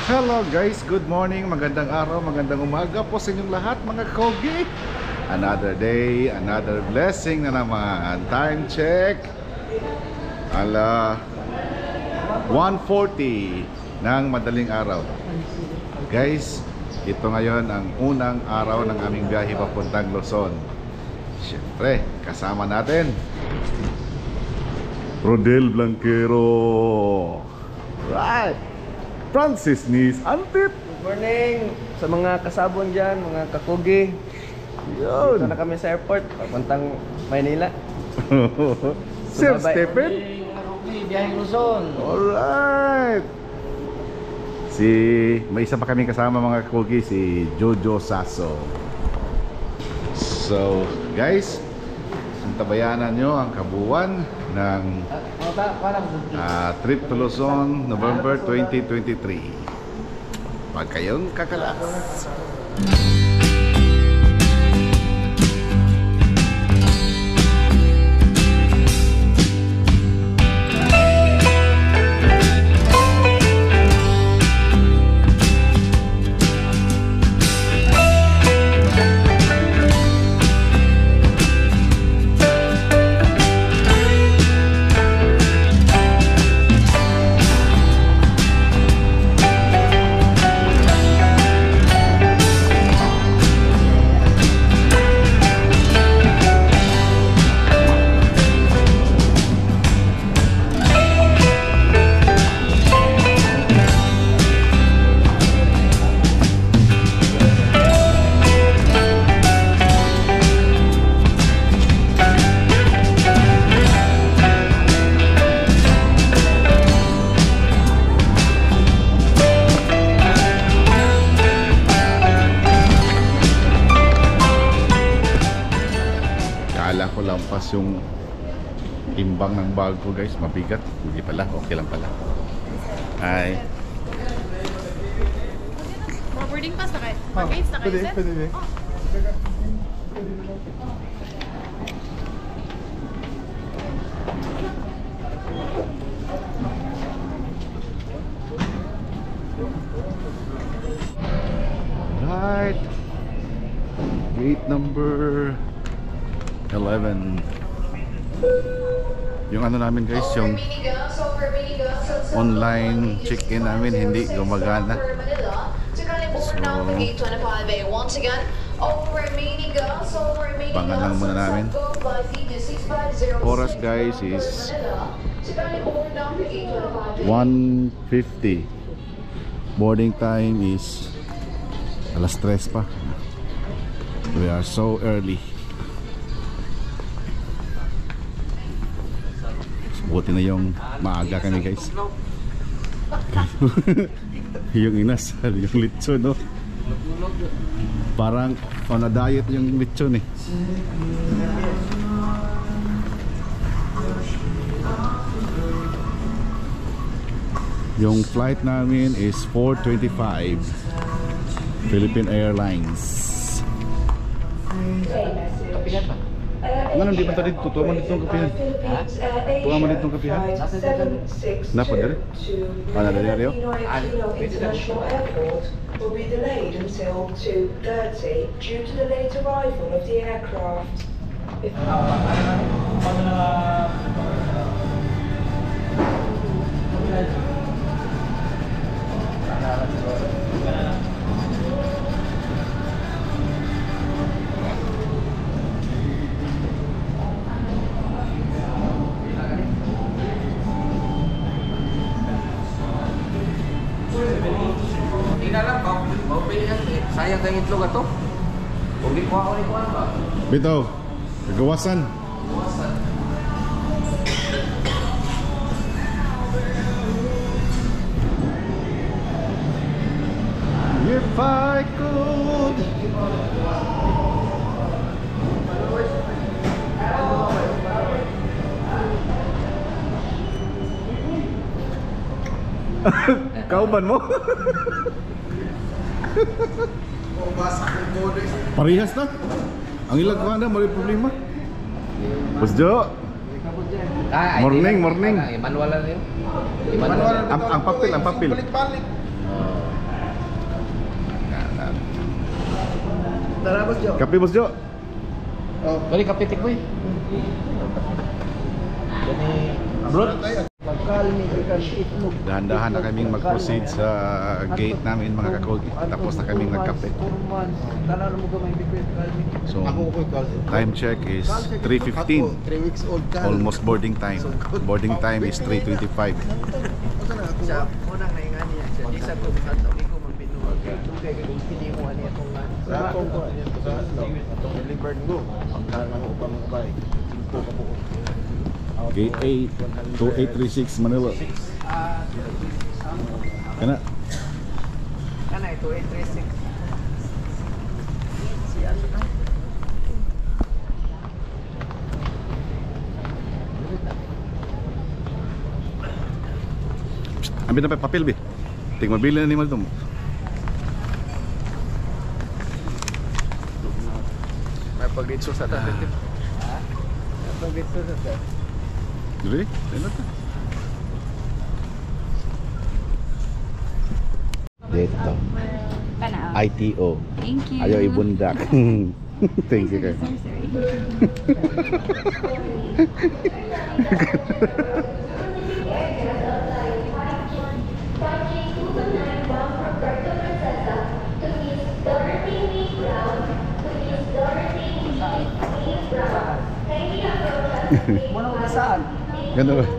Hello guys, good morning, magandang araw, magandang umaga po sa inyong lahat mga kogi. Another day, another blessing na naman. Time check, ala 1:40 ng madaling araw. Guys, ito ngayon ang unang araw ng aming biyahe papuntang Luzon. Siyempre, kasama natin Rodel Blanquero, right? Francis Nis Antip. Good morning sa mga kasabon dyan, mga kakugi. Yun. Dito na kami sa airport, papuntang Maynila. Sir Stephen. Biyaheng Luzon. Alright. May isa pa kami kasama mga kakugi, si Jojo Sasso. So guys, antabayanan nyo ang kabuuan ng trip to Luzon, November 2023. Huwag kayong kakalas. Kala ko lampas yung timbang ng bag ko guys, mabigat. Hindi pala, okay lang pala. Ay. Boarding pass na kayo? Pag-gates na kayo, sir? Pwede. Right. Gate number 11. Yung ano namin guys, yung online check-in namin hindi gumagana. So, bangan lang muna namin. Oras guys is 1:50. Boarding time is alas 3 pa. We are so early. Buti na yung maaga kami guys. Yung inasal, yung lechon, no? Parang on a diet yung lechon eh. Yung flight namin is 4:25 Philippine Airlines. Ano di ba tadi tutuwa man ditong kapihan? Ha? Tuwa man ditong kapihan? Napa dari? Mana dari Rio? International Airport will be delayed until 2:30 due to the late arrival of the aircraft. Sayang kayong itlog ato. Huwag di kuha ko ba? Bitaw, kagawasan. If I could. Kauban mo? Parehas na. Ang ilang ko na, may problema. Boss Jo. Morning. Manual lang yun. Ang papel. Tarabas Jo. Kape Boss Jo. Oh, bali kapitik mo eh. Bro, magkalmi ka itlog. Dahan-dahan na kaming mag-proceed sa gate namin mga kakogi. Tapos na kaming nagkape. Tanan mo gamay bibit kalmi. So, time check is 3:15. 3 weeks old ka. Almost boarding time. Boarding time is 3:25. Sa unang naingan niya siya. Di sa ko uli ko magbinuwag. Tugay kung pili mo ani atong sa atong ko ani sa atong delivered go. Ang kana mo upang bay. 5 ka po. Gate 8, 2836 Manila. Kana? Kana ito 836. Siya sa Ambil na pa papel, be. Ting mabili na ni mo ito. may pagdito sa ta. May pagdito sa ta. Dili? Ano to? Dito. Panao. ITO. Thank you. Ayaw ibundak. Thank you kayo. Muna ko saan? Ganda ba?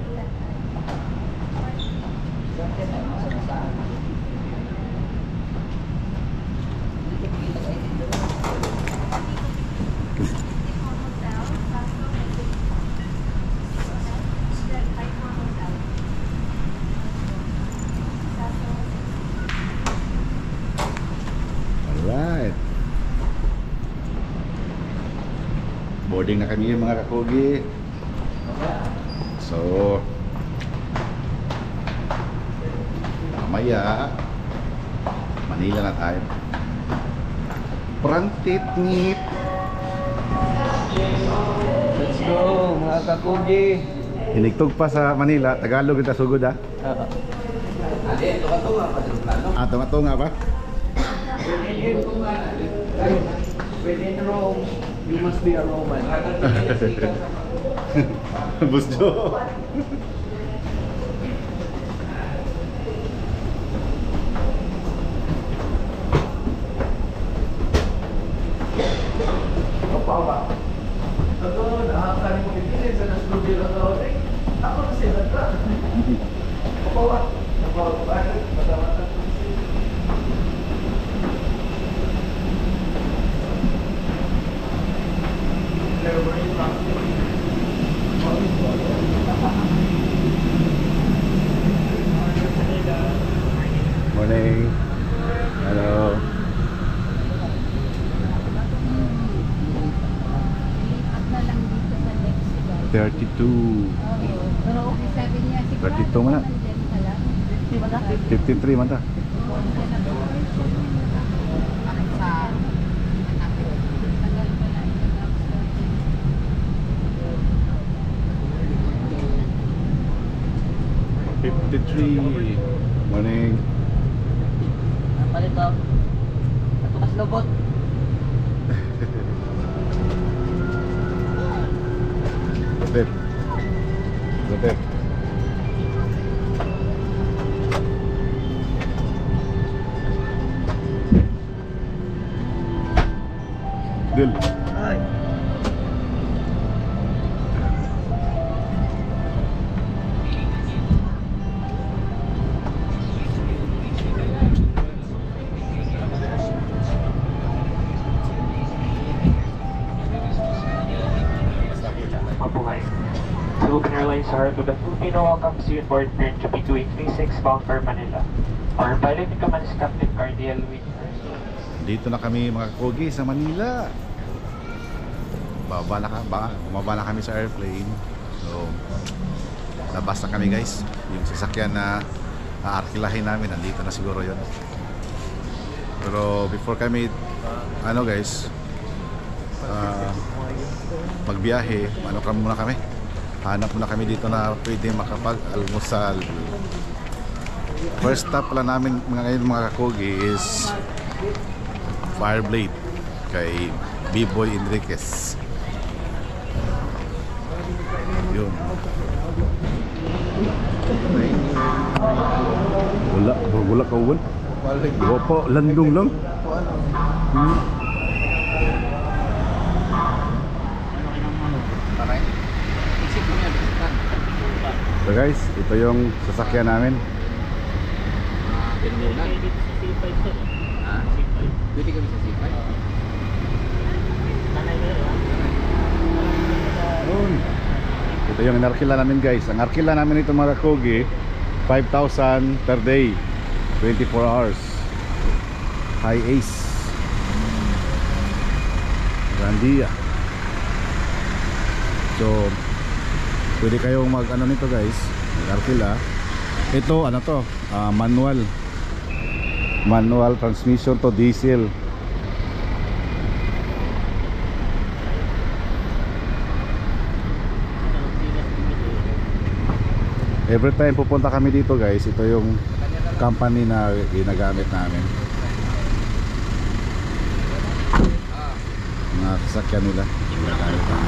Alright. Boarding na kami mga kakogi. So mamaya Manila na tayo. Prantit nit. Let's go mga kakugi. Hinigtog pa sa Manila, Tagalog kita sugod ha. Ah, tunga pa. When in Rome, you must be a Roman. Boss Jo. Kapawa. Ako, nakakali mo bibili sa na-studio na tao. Ako na sila ka. Kapawa. Kapawa ba? Mata-mata. Morning. Hello. Na lang dito sa next sila. 32. Pero okay, sabi niya, sigurado 32 mo na. nandyan ka lang. 53 man ta. Bakit sa anak ko? Tagal pala ito. 53. Morning. Palito. Natukas lobot. Rotet. Rotet. Dil. Ay. Mabuhay. Philippine Airlines are to the Filipino welcomes you on board plane to B2836 bound for Manila. Our pilot in command is Captain Cardiel with Dito na kami mga kogi sa Manila. Bumaba na kami sa airplane. So, labas na kami guys. Yung sasakyan na aarkilahin namin, nandito na siguro yon. Pero before kami, ano guys, magbiyahe, muna kami. Hanap muna kami dito na pwede makapag-almusal. First stop pala namin ngayon mga kakogi is Fireblade. kay B-Boy Enriquez. Yun. Wala ka uwan. Diba po, landong lang. So guys, ito yung sasakyan namin. Pwede kami sa C5. Yun. Ito yung inarkila namin guys. Ang arkila namin ito mga Kogi, 5,000 per day, 24 hours. High Ace Grandia. So pwede kayong mag ano nito guys, mag-arkila. Ito ano to, manual transmission to diesel. Every time pupunta kami dito guys, ito yung company na ginagamit namin. Mga sasakyan nila ginagamit namin.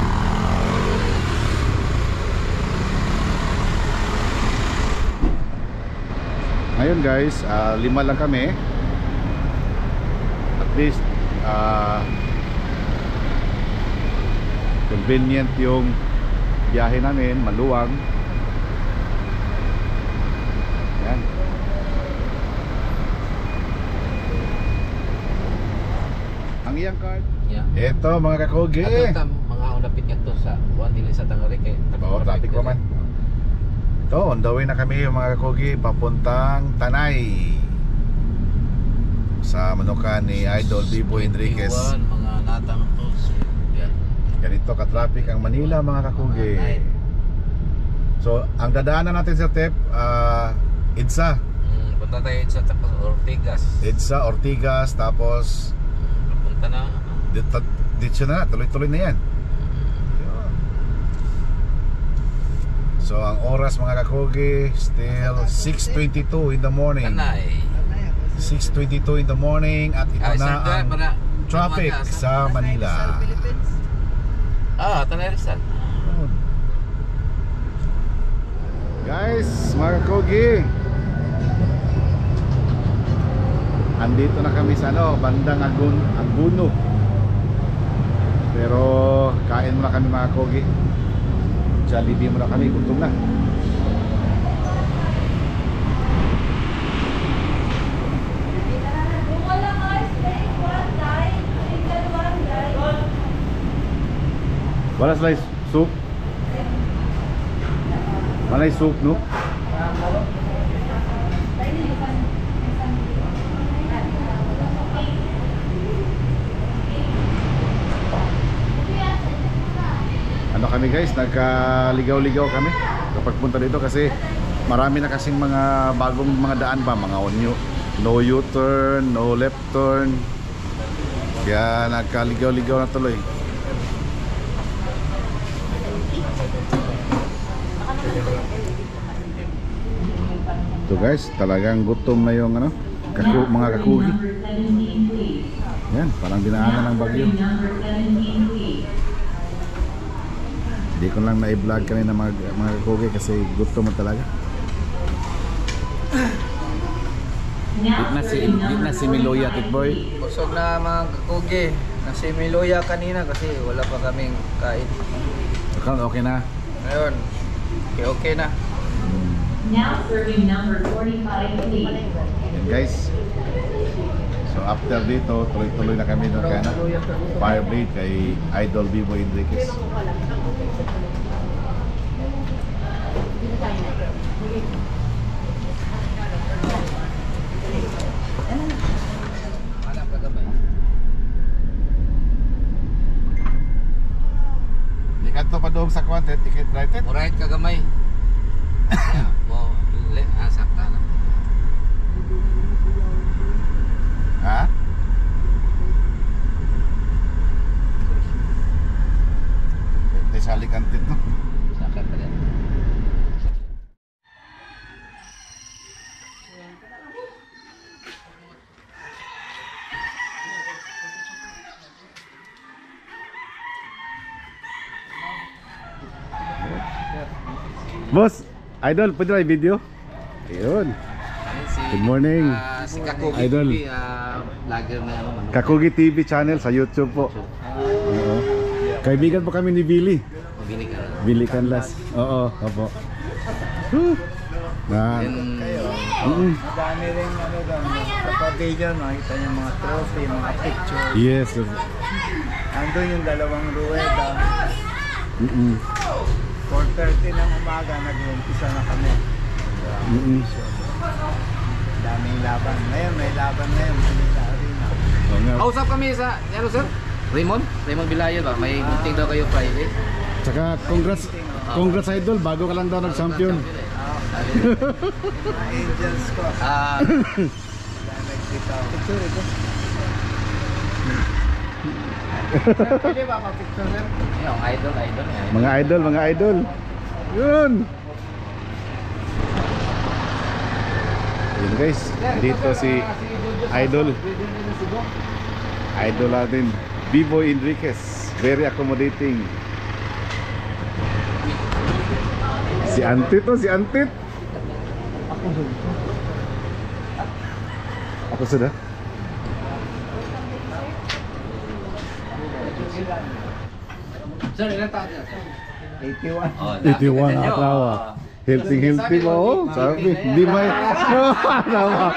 Ngayon guys, 5 lang kami. At least convenient yung biyahe namin, maluwag. Yan. Ang iyang card. Yeah. Ito mga kakogi. Ato mga ulapit nga to sa buwan dili sa Tangari kay Traffic pa man. Ito, on the way na kami mga kakogi, papuntang Tanay. Sa manukan ni Idol B-Boy Enriquez. Mga natang tools. Ganito ka-traffic ang Manila mga kakugi. So, ang dadaanan natin sa TEP, EDSA. Punta tayo sa tapos Ortigas. EDSA, Ortigas, tapos Punta na. dito na, tuloy-tuloy na yan. So, ang oras mga kakugi, still 6:22 in the morning. Tanay. 6:22 in the morning at ito na ang traffic sa Manila. Tanay Rizal. Guys, mga kogi, andito na kami sa bandang Aguno. Pero kain muna kami mga kogi. Jollibee muna kami, gutom na. Wala slice soup? Malay soup, no? Ano kami guys, nagkaligaw-ligaw kami kapag punta dito kasi marami na kasing mga bagong mga daan pa, mga no U-turn, no left turn. Kaya nagkaligaw-ligaw na tuloy. So guys, talagang gutom na yung mga kakugi. Yan, parang dinaanan ng bagyo. Hindi ko lang na-vlog kanina mga kakugi kasi gutom mo talaga. Di na si Miloya, Titboy. Busog na mga kakugi. Nasi Miloya kanina kasi wala pa kaming kain. Okay na. Ngayon, okay na. Now serving number 45 please. Yan guys. So after dito, tuloy-tuloy na kami doon kaya Fireblade kay Idol B-Boy Enriquez. Ikat to pa doon sa kwantet, ticket right it. Alright kagamay. Mo sakta na. Ha? Ito sa Alicantit no? Sakta pa din. Boss, idol, pwede na i-video? Ayun. Good morning. Si Kakugi Idol. TV, vlogger na ano. Kakugi TV channel sa YouTube po. Oo. Kaibigan po kami ni Billy. Mabili ka na. Billy Canlas. Oo, opo. Na. Madami rin ano doon. Sa pavilion, makita niyo mga trophy, mga picture. Yes. Andun yung dalawang ruweda. 4:30 ng umaga, nag-umpisa na kami. Daming laban. Ngayon, may laban ngayon. Manila Arena. Oo nga. Kausap kami sa, ano sir? Raymond Bilayan ba? May meeting daw kayo Friday. Tsaka congrats idol, bago ka lang daw nag-champion. Mga angels ko. Nagsitaw. Picture ito. Pwede ba pa-picture, sir? Yung idol. Mga idol. Yun. Yun guys, dito si Idol. Idol natin, B-Boy Enriquez. Very accommodating. Si Antit to, si Antit. Ako sudah. Sir, ilan taon niya? 81. 81 atrawa. Healthy mo. Oh, sabi, hindi may tama.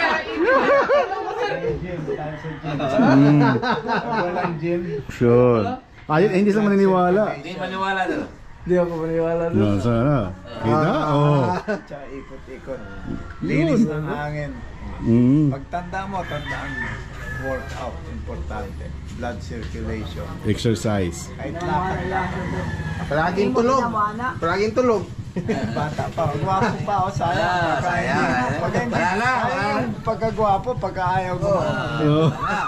Walang gym. Sure. Ay, hindi sila maniniwala. Hindi maniwala doon. Hindi ako maniwala doon. No, sana. Kita? Oh. Tsaka ikot-ikot. Linis ng hangin. Pagtanda mo, tandaan mo. Workout, importante. Blood circulation. Exercise. Kahit lakad lang. Palaging tulog. Palaging tulog. Bata pa. Gwapo pa ako. Sayang. Sayang. Pagkagwapo, pagka-ayaw ko. Oh.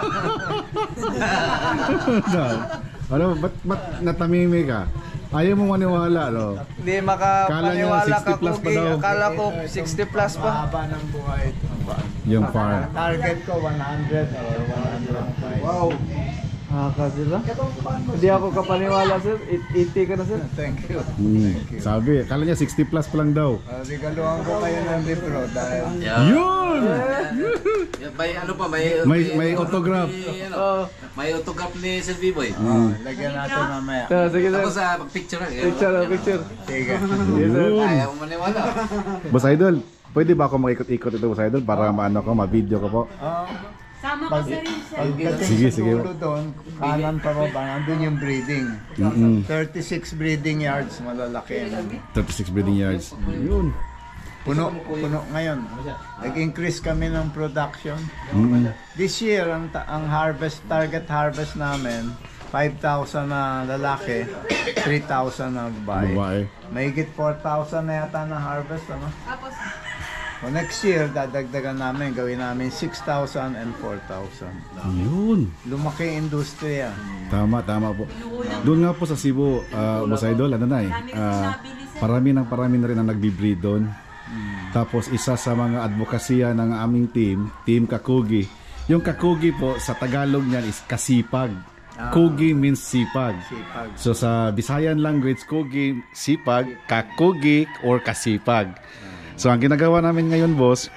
Ano, ba't natamimi ka? Ayaw mo maniwala, no? Hindi Kala niya makapaniwala 60 plus pa daw. Akala ko 60 plus pa. Mahaba ng buhay. Yung farm. Target ko 100 or 105. Wow. Kasi ba? Hindi ako kapaniwala, sir. 80 ka na, sir. Thank you. Sabi, kala niya 60 plus pa lang daw. Regaluhan ko kayo ng libro dahil Yun! May ano pa, May autograph. May autograph ni Sir B-Boy. lagyan natin mamaya. Sige, sir. Tapos sa picture lang. Picture. Sige. Yun. Ayaw mo maniwala. Boss Idol, pwede ba ako makikot-ikot ito, Boss Idol? Para maano ko, ma-video ko po. Sama ka sa rin, sir. Pagdating Sige, sa sige. dulo doon, kanan pa baba, nandun yung breeding. 36 breeding yards, malalaki. 36 breeding yards. Yun. Puno ngayon. Nag-increase kami ng production. This year, ang target harvest namin, 5,000 na lalaki, 3,000 na babae. Babae. Mahigit 4,000 na yata na harvest, ano? Tapos, So next year, dadagdagan namin, gawin namin 6,000 and 4,000. Yun. Lumaki industriya. Tama po. Doon nga po sa Cebu, Boss Idol, ano na parami na rin ang nagbi-breed doon. Tapos isa sa mga advokasya ng aming Team Kakugi. Yung Kakugi po, sa Tagalog niyan is kasipag. Kugi means sipag. So sa Visayan language, Kugi, sipag, Kakugi or kasipag. So ang ginagawa namin ngayon, boss,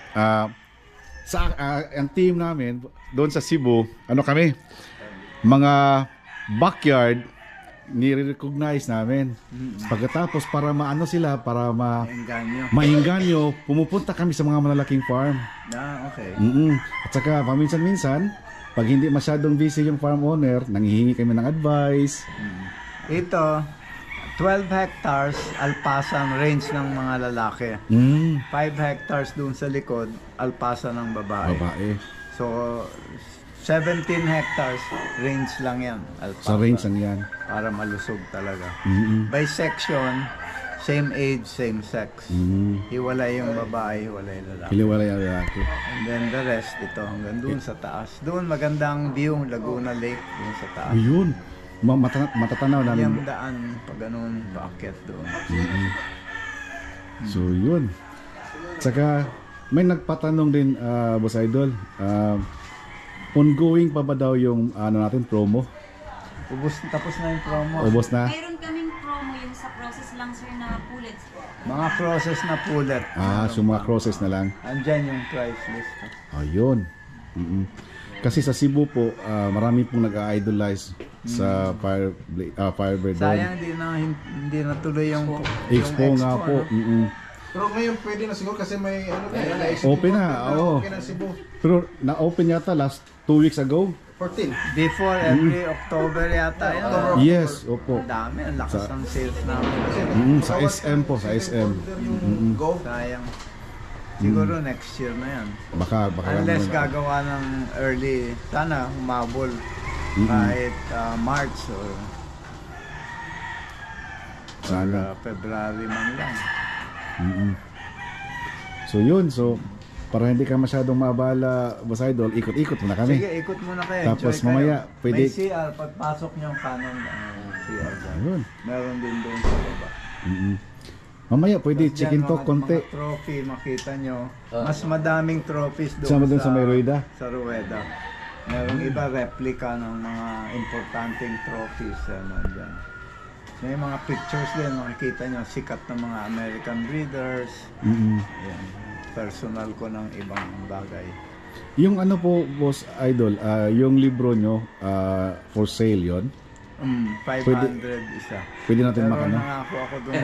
ang team namin doon sa Cebu, ano kami, mga backyard nire-recognize namin. Pagkatapos para maano sila, para maingganyo, pumupunta kami sa mga malalaking farm. Okay. At saka paminsan-minsan, pag hindi masyadong busy yung farm owner, nanghihingi kami ng advice. Ito, 12 hectares alpasan range ng mga lalaki. 5 hectares doon sa likod, alpasa ng babae. So 17 hectares range lang yan. Alpasa. Sa range lang yan. Para malusog talaga. By section, same age, same sex. Hiwalay yung babae, hiwalay yung lalaki. Hiliwalay ang lalaki. And then the rest, ito hanggang doon sa taas. Doon magandang view, Laguna Lake, doon sa taas. Ayun. Matatanaw namin. Yung daan, pag ganun, paakyat doon. So yun. Saka may nagpatanong din, Boss Idol, ongoing pa ba daw yung natin promo? Tapos na yung promo. Ubos na? mayroon kaming promo yung sa process lang sir na pullets po. Mga crosses na pullet. So mga crosses na lang. Andyan yung price list. Ayun. Kasi sa Cebu po, marami pong nag-idolize sa Firebird doon. Sayang hindi na tuloy yung Expo nga po. no? Pero ngayon pwede na siguro kasi may ano Open na, oo. Okay na Cebu. Pero na-open yata last 2 weeks ago. 14. Before every October yata yun. Yes, opo. Ang dami, ang lakas ng sales namin. Sa SM po, sa SM. Go. Sayang. Siguro next year na yan. Baka Unless naman. gagawa ng early, sana humabol kahit March or Sana. February man lang. So yun, so para hindi ka masyadong maabala, Boss Idol, ikot-ikot muna kami. Sige, ikot muna kayo. Tapos Enjoy kayo. mamaya, pwede- May CR, pagpasok nyo yung canon CR dyan. Ayun. Meron din doon sa baba. Mamaya pwede Tapos chicken dyan, talk konti. Mga trophy, makita nyo. Mas madaming trophies doon Sama doon sa may Rueda. Sa Rueda. Merong iba replica ng mga importanteng trophies. Dyan. May mga pictures din, makikita nyo, sikat ng mga American breeders. Ayan. Personal ko ng ibang bagay. Yung ano po, Boss Idol, yung libro nyo, for sale yon. 500 isa. Pwede natin Pero makano. nangako ako doon.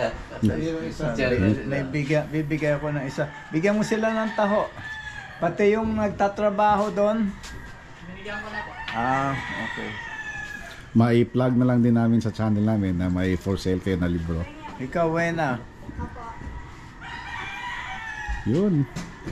Bibigay ako ng isa. Bigyan mo sila ng taho. Pati yung nagtatrabaho doon. Binigyan ko na po. Okay. Mai-plug na lang din namin sa channel namin na may for sale kayo na libro. Ikaw, Wena. Yun.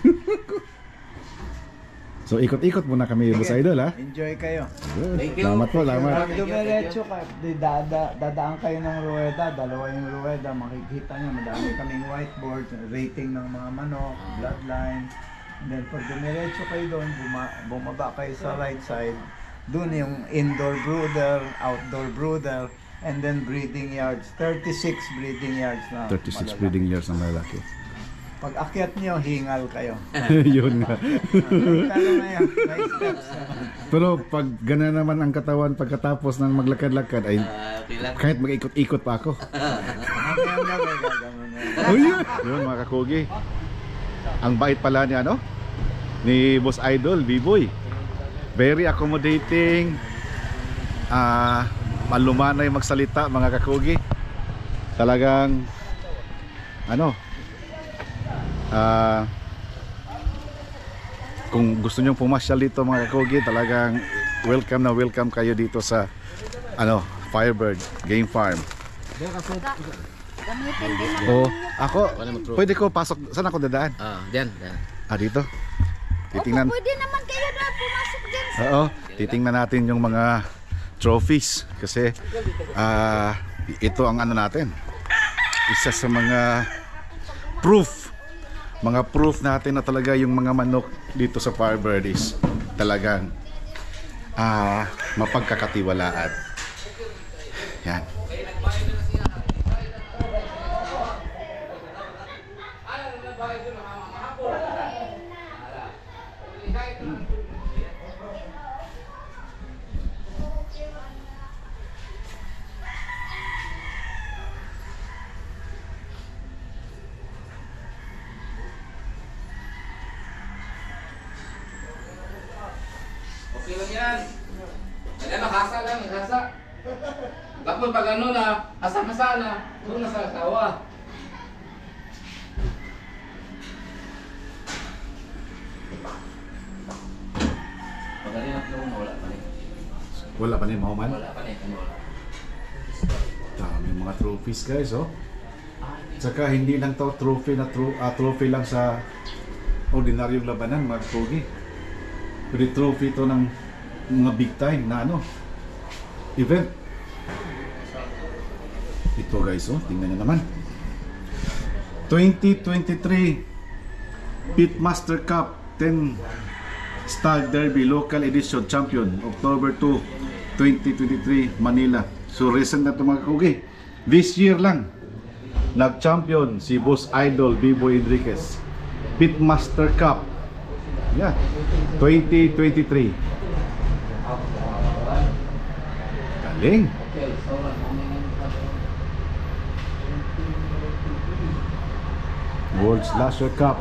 So ikot-ikot muna kami, Boss Idol, ha? Enjoy kayo. Yun. Thank you. Salamat po, salamat. Pag dumiretso ka, dadaan kayo ng Rueda, dalawa yung Rueda, makikita nyo, madami kaming whiteboard, rating ng mga manok, bloodline. And then pag dumiretso kayo doon, bumaba kayo sa right side, doon yung indoor brooder, outdoor brooder, and then breeding yards, 36 breeding yards na 36 malalaki. breeding years ng lalaki. Pag akyat nyo, hingal kayo. Yun nga. Pero ngayon, may steps naman. Pero pag gana naman ang katawan pagkatapos ng maglakad-lakad ay Okay lang. kahit mag-ikot-ikot pa ako. Ngayon na may gagawin na yun. Oh, yun mga kakugi. Ang bait pala ni ano? Ni Boss Idol, B-Boy. Very accommodating. Malumanay magsalita mga kakugi. Talagang ano? Kung gusto nyong pumasyal dito mga kakugi, talagang welcome na welcome kayo dito sa ano, Firebird Game Farm. Gamitin din Oh, mo. ako, pwede ko pasok. Saan ako dadaan? Diyan. Dito. Titingnan. Pwede naman kayo na pumasok dyan. Oo, titingnan natin yung mga trophies kasi ito ang ano natin. Isa sa mga proof natin na talaga yung mga manok dito sa Firebird is talagang mapagkakatiwalaan. Yan. Okay lang yan. Ayan, nakasa lang, nakasa. Tapos pag ano na, asa-asa na, doon na sa asawa. Magaling na yung wala pa rin. Wala pa rin mahuman. Wala pa rin, wala. Dami mga trophies guys, oh. Saka hindi lang to trophy na trophy lang sa ordinaryong labanan, mga pogi. Pero trophy to ng mga big time na ano, event. Ito guys, oh, tingnan nyo naman. 2023 Pitmaster Cup 10 Star Derby Local Edition Champion, October 2, 2023, Manila. So recent na ito mga kugi. This year lang nag-champion si Boss Idol B-Boy Enriquez. Pitmaster Cup. Yeah, 2023. Galing. World Slasher Cup.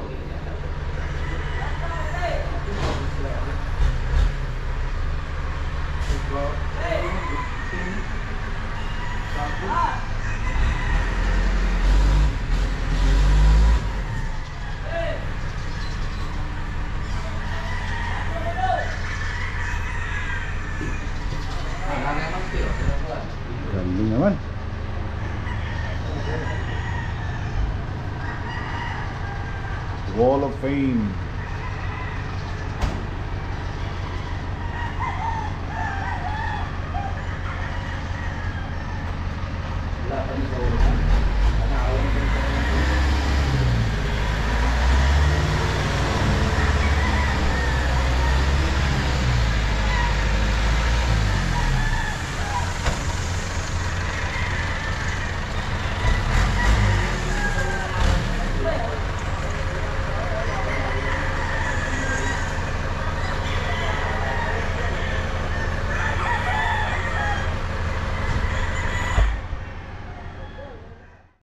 Galing naman. Wall of Fame.